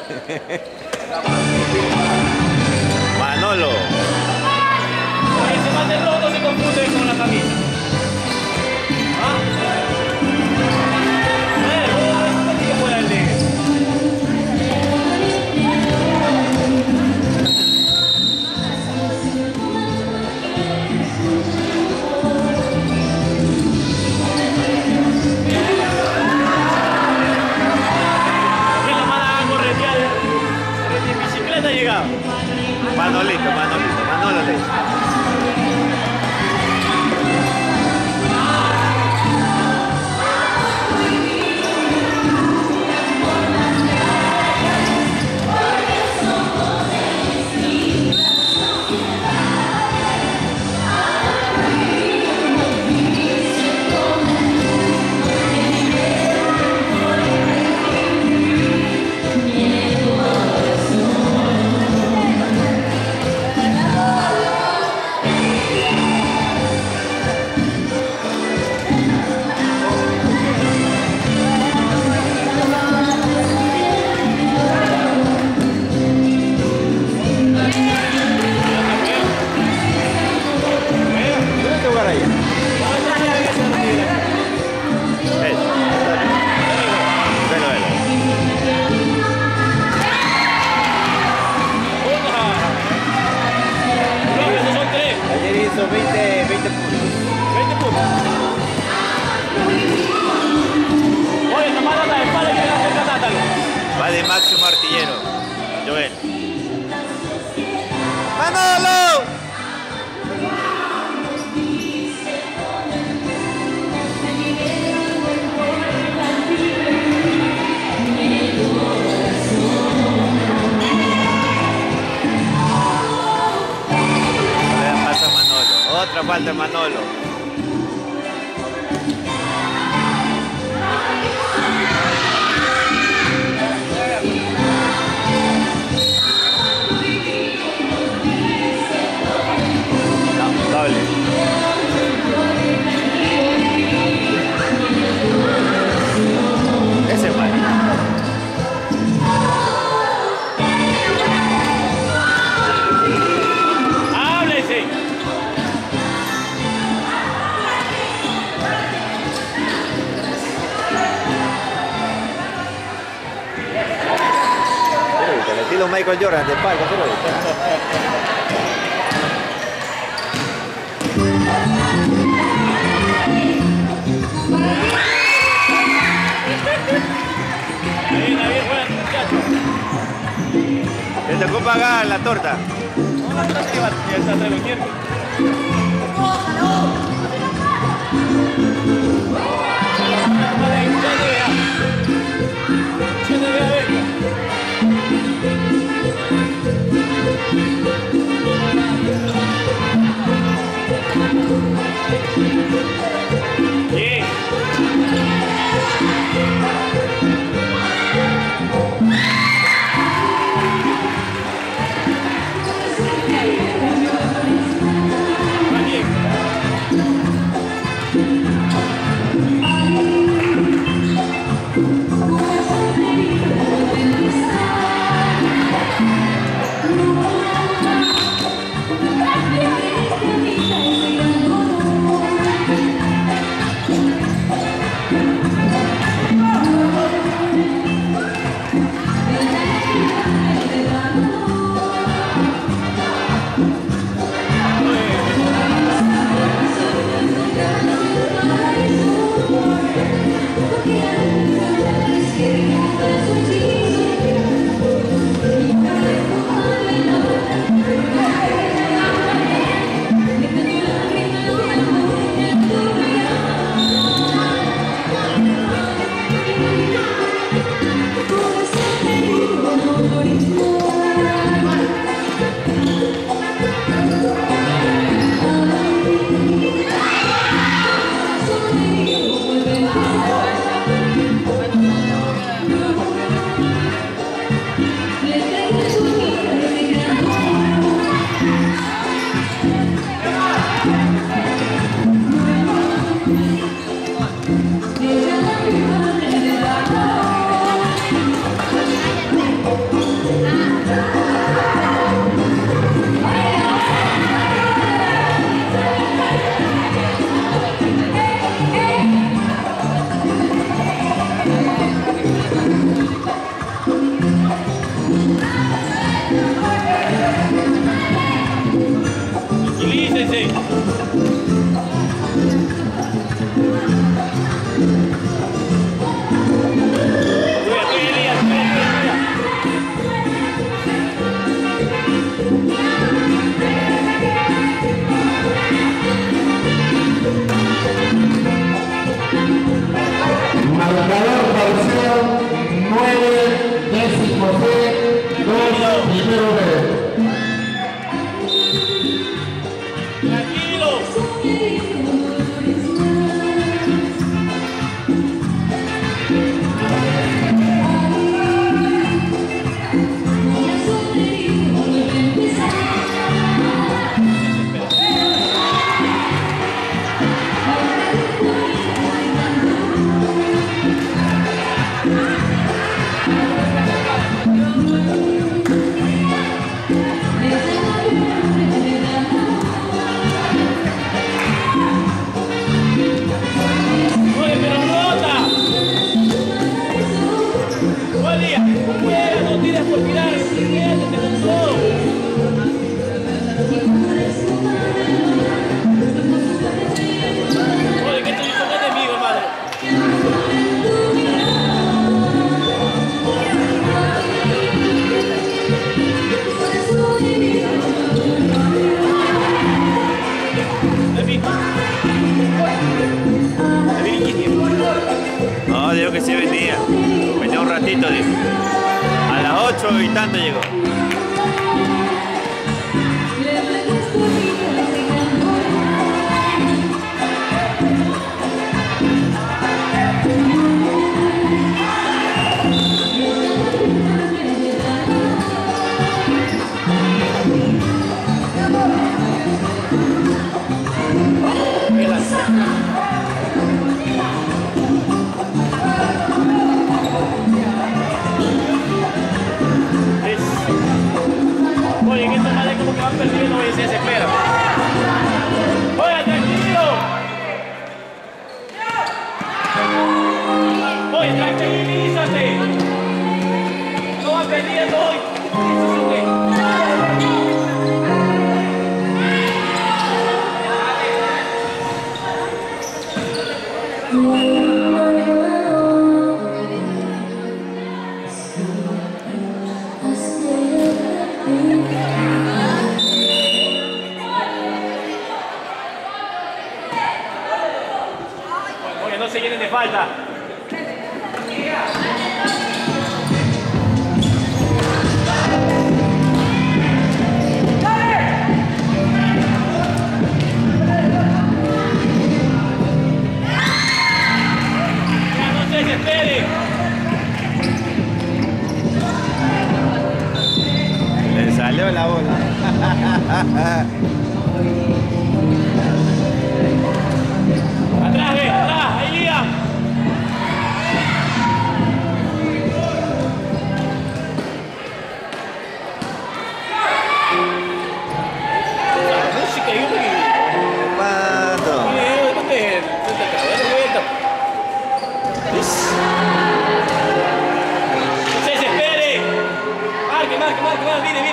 Manolo. Ese man del rojo no se confunde con la camisa. ¿Ah? ¿Cómo que puede el negro? Llegado. Manolito, Manolo le dice. Hizo 20 puntos. 20 puntos. Oye, tomando la espalda que le hace el Nátalo. Va de máximo artillero. Joel. ¡Manolo! Otra falta de Manolo. Doble. Ese es malo. ¡Háblese! El estilo Michael Jordan de palco, pero David, juega, muchacho. te tocó pagar la torta. No, la torta ya está entre los miércoles. Bien. No, digo que sí venía. Venía un ratito, dijo. A las 8 y tanto llegó. Oye, en esta madre como que van perdiendo y se desesperan. Oye, tranquilo. Oye, tranquilízate. No van perdiendo hoy. Oye, no se llenen de falta. Ya no se desesperen. Le salió la bola. Atrás, ve, atrás, ahí Liam. La música y un ¿Cuánto? No se desespere. Marque, mire, mire.